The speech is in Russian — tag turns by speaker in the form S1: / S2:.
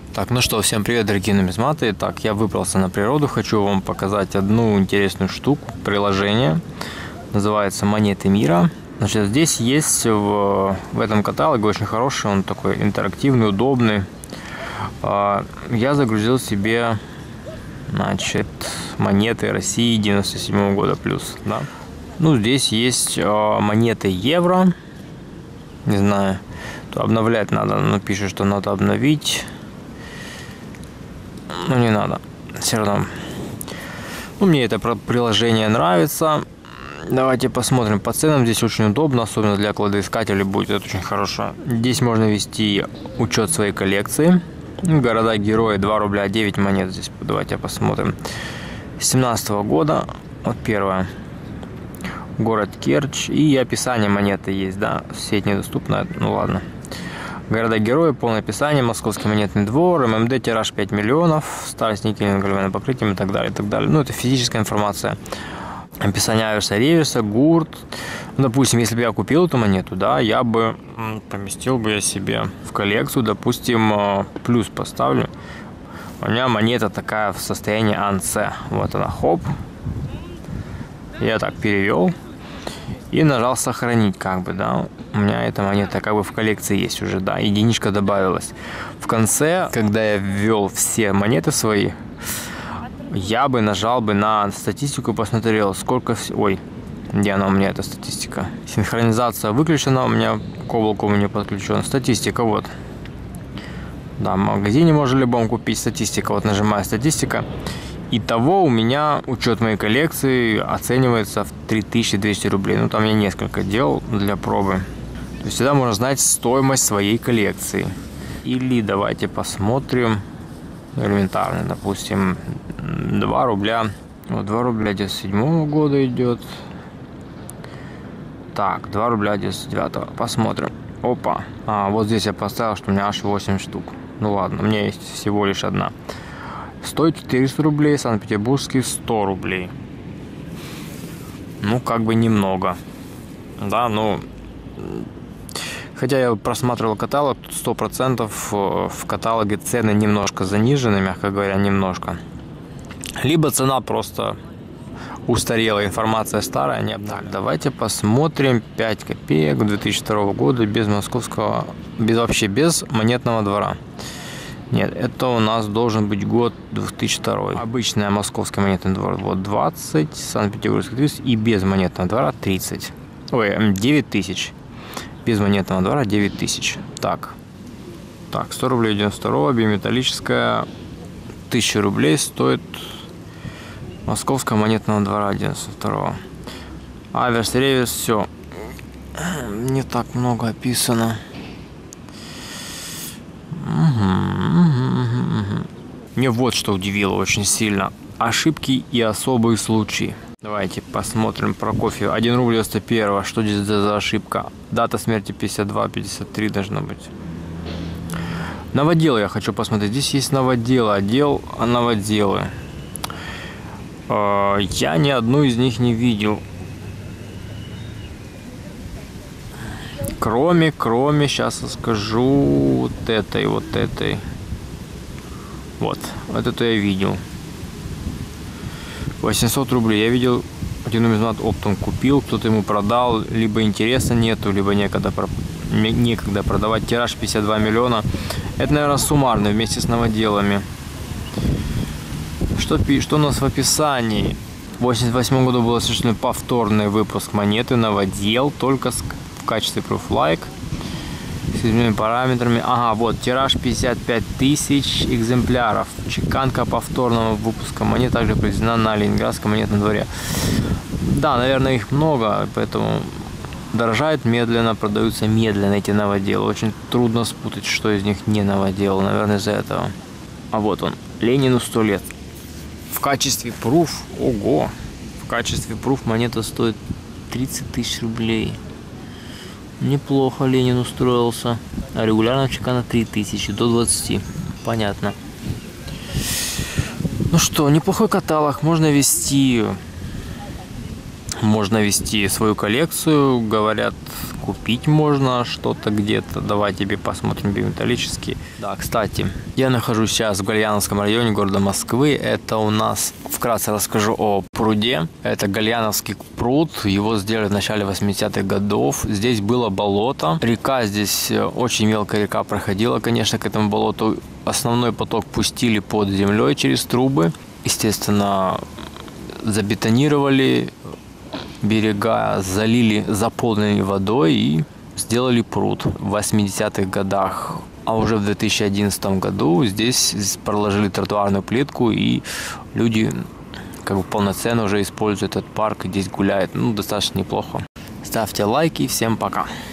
S1: Так, ну что, всем привет, дорогие нумизматы. Так, я выбрался на природу, хочу вам показать одну интересную штуку, приложение, называется «Монеты мира». Значит, здесь есть в этом каталоге очень хороший, он такой интерактивный, удобный. Я загрузил себе, значит, монеты России 97 года плюс, да. Ну, здесь есть монеты евро, не знаю, то обновлять надо, но пишет, что надо обновить. Ну, не надо, все равно. Ну, мне это приложение нравится. Давайте посмотрим по ценам. Здесь очень удобно, особенно для кладоискателей будет это очень хорошо. Здесь можно вести учет своей коллекции. Города-герои, 2 рубля, 9 монет здесь. Давайте посмотрим. 17 года, вот первое. Город Керчь. И описание монеты есть, да. Сеть недоступна, ну ладно. Города-герои, полное описание, Московский монетный двор, ММД, тираж 5 миллионов, старость никелевым галвяным покрытием и так далее, и так далее. Ну, это физическая информация. Описание аверса, реверса, гурт. Допустим, если бы я купил эту монету, да, я бы поместил бы я себе в коллекцию, допустим, плюс поставлю. У меня монета такая в состоянии АНС. Вот она, хоп. Я так перевел. И нажал сохранить, как бы, да. У меня эта монета как бы в коллекции есть уже, да. Единичка добавилась. В конце, когда я ввел все монеты свои, я бы нажал бы на статистику и посмотрел, сколько... Ой, где она у меня, эта статистика? Синхронизация выключена, у меня к облаку не подключен. Статистика, вот. Да, в магазине можно любом купить статистика. Вот нажимаю статистика. Итого у меня учет моей коллекции оценивается в 3200 рублей. Ну, там я несколько делал для пробы. То есть всегда можно знать стоимость своей коллекции. Или давайте посмотрим элементарно. Допустим, 2 рубля. Вот 2 рубля 97 года идет. Так, 2 рубля 99. Посмотрим. Опа. Вот здесь я поставил, что у меня аж 8 штук. Ну ладно, у меня есть всего лишь одна. Стоит 400 рублей, Санкт-Петербургский 100 рублей. Ну, как бы немного. Да, ну... Хотя я просматривал каталог, тут 100% в каталоге цены немножко занижены, мягко говоря, немножко. Либо цена просто устарела, информация старая, не обновлена. Так, давайте посмотрим 5 копеек 2002 года без московского... вообще без монетного двора. Нет, это у нас должен быть год 2002. Обычная московская монетный двор вот 20, Санкт-Петербургский 30 и без монетного двора 30. Ой, 9000. Без монетного двора 9000. Так, 100 рублей 92, биметаллическая 1000 рублей стоит московского монетного двора 92. Аверс, реверс, все. Не так много описано. Мне вот что удивило очень сильно. Ошибки и особые случаи. Давайте посмотрим Прокофьев. 1 рубль 91. Что здесь за ошибка? Дата смерти 52-53 должна быть. Новоделы я хочу посмотреть. Здесь есть новоделы. Отдел новоделы. Я ни одну из них не видел. Кроме, сейчас я скажу, вот этой. Вот эту я видел. 800 рублей. Я видел, один нумизмат оптом купил, кто-то ему продал, либо интереса нету, либо некогда продавать. Тираж 52 миллиона. Это, наверное, суммарно, вместе с новоделами. Что у нас в описании? В 1988 году был осуществлен повторный выпуск монеты новодел, только в качестве proof-like. С измененными параметрами. Ага, вот, тираж 55 тысяч экземпляров. Чеканка повторного выпуска монет также произведена на Ленинградском монетном дворе. Да, наверное, их много, поэтому дорожают медленно, продаются медленно эти новоделы. Очень трудно спутать, что из них не новодел, наверное, из-за этого. А вот он, Ленину 100 лет. В качестве proof, ого, в качестве proof монета стоит 30 тысяч рублей. Неплохо Ленин устроился. А регулярно чекана 3000 до 20. Понятно. Ну что, неплохой каталог. Можно вести Можно вести свою коллекцию, говорят, купить можно что-то где-то. Давай тебе посмотрим биометаллические. Да, кстати, я нахожусь сейчас в Гальяновском районе города Москвы. Это у нас, вкратце расскажу о пруде. Это Гальяновский пруд, его сделали в начале 80-х годов. Здесь было болото. Река здесь, очень мелкая река проходила, конечно, к этому болоту. Основной поток пустили под землей через трубы. Естественно, забетонировали берега, залили, заполнили водой и сделали пруд в 80-х годах. А уже в 2011 году здесь проложили тротуарную плитку, и люди как бы полноценно уже используют этот парк и здесь гуляют. Ну, достаточно неплохо. Ставьте лайки, всем пока.